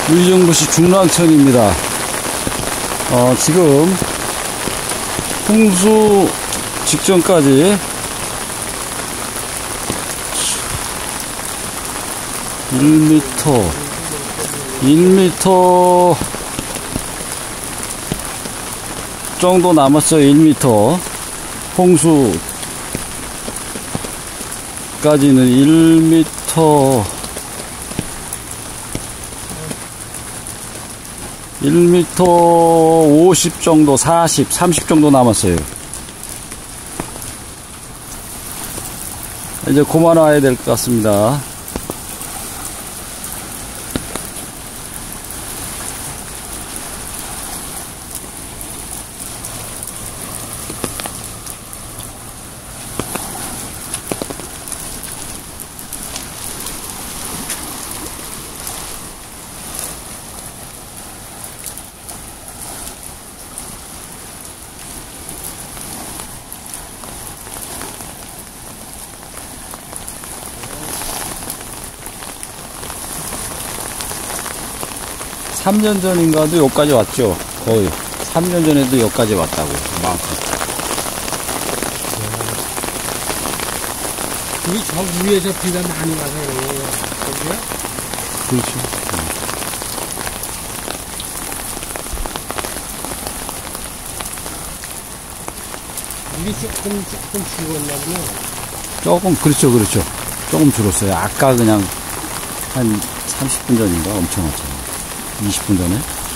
의정부시 중랑천입니다. 지금 홍수 직전까지 1m 정도 남았어요. 1m. 홍수까지는 1m 50 정도, 40, 30 정도 남았어요. 이제 그만 와야 될 것 같습니다. 삼 년 전인가도 여기까지 왔죠. 거의 3년 전에도 여기까지 왔다고. 만큼. 여기 저 위에서 비가 많이 와서 거기야? 그렇죠. 물이 조금 죽었나 보네. 조금, 그렇죠. 조금 줄었어요. 아까 그냥 한 30분 전인가 엄청 왔잖아요. 20분 전에.